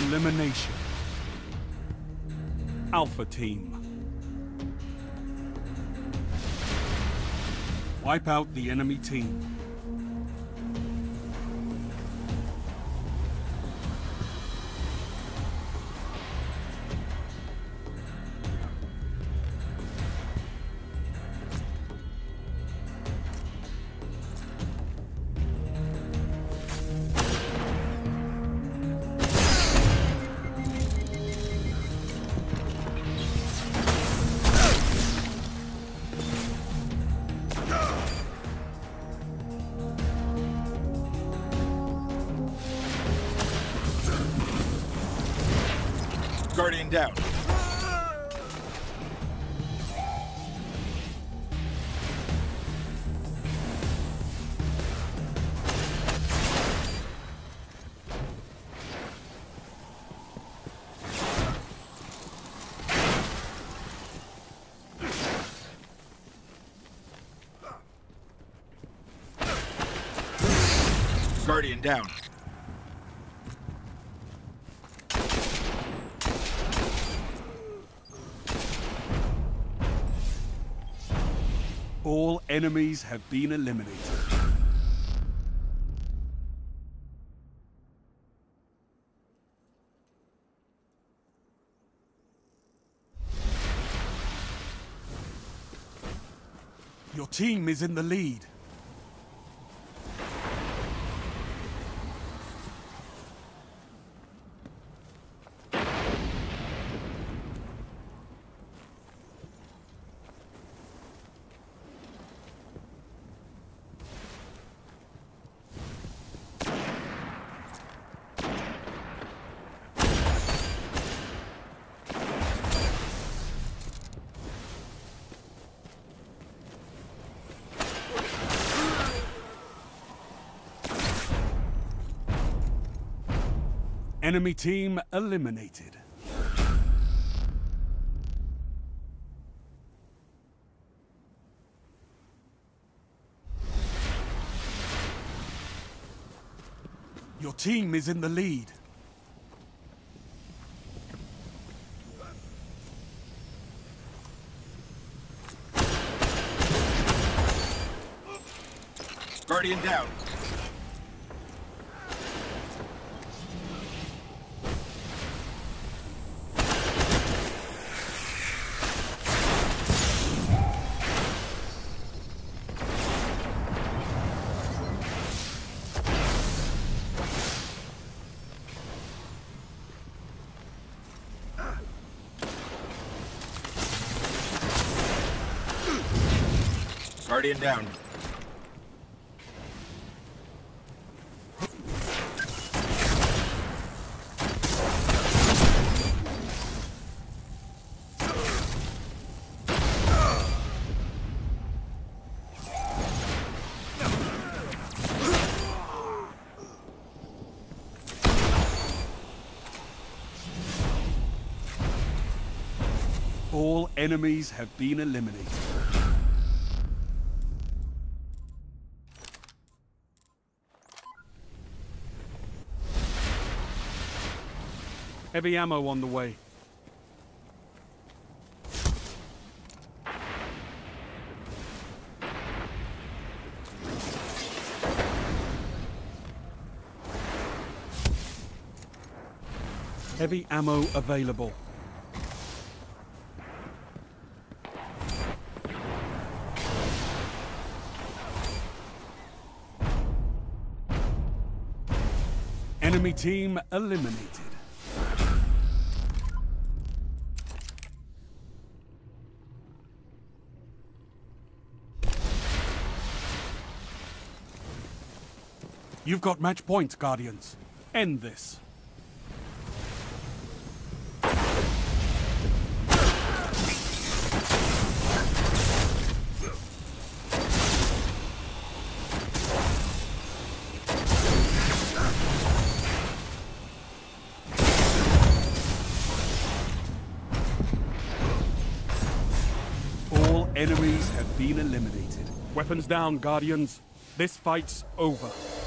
Elimination. Alpha Team. Wipe out the enemy team. Guardian down. Guardian down. All enemies have been eliminated. Your team is in the lead. Enemy team eliminated. Your team is in the lead. Guardian down. Guardian down. All enemies have been eliminated. Heavy ammo on the way. Heavy ammo available. Enemy team eliminated. You've got match point, Guardians. End this. All enemies have been eliminated. Weapons down, Guardians. This fight's over.